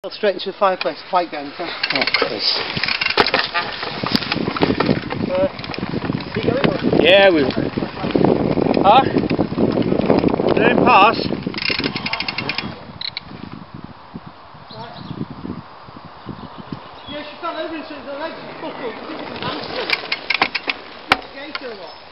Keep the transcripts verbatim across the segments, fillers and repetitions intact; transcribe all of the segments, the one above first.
Straight into the fireplace, fight going. So. Oh, Chris. Uh, keep going, or? Yeah, we. Huh? Did it pass? Right. Yeah, she fell over into the legs and buckled. I think it was an hamstring. Skate or what?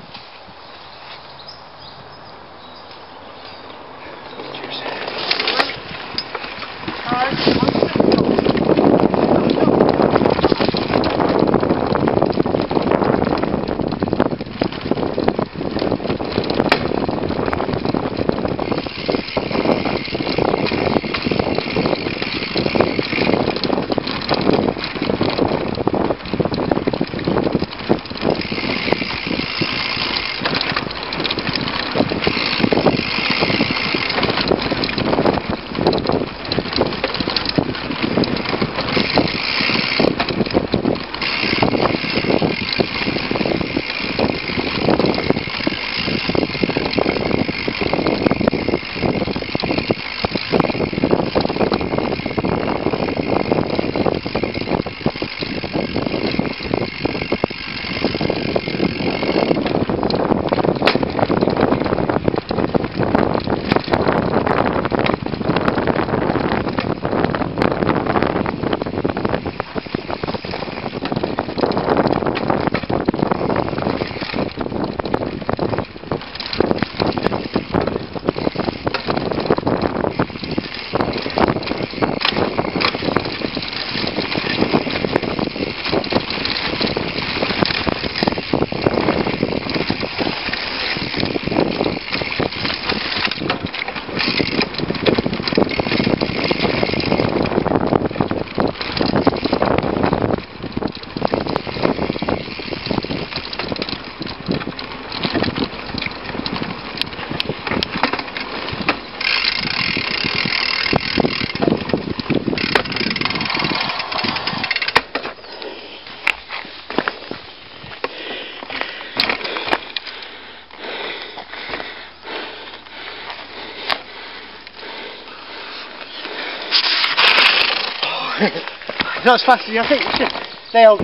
Not as fast as you I think. They'll.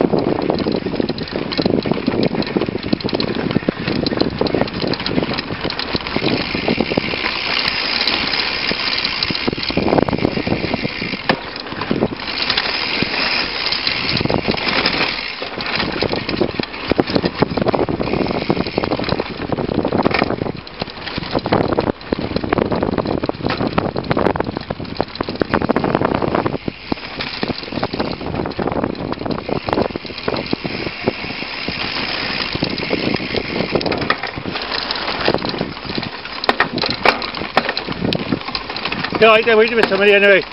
Yeah, I did. We did with somebody anyway.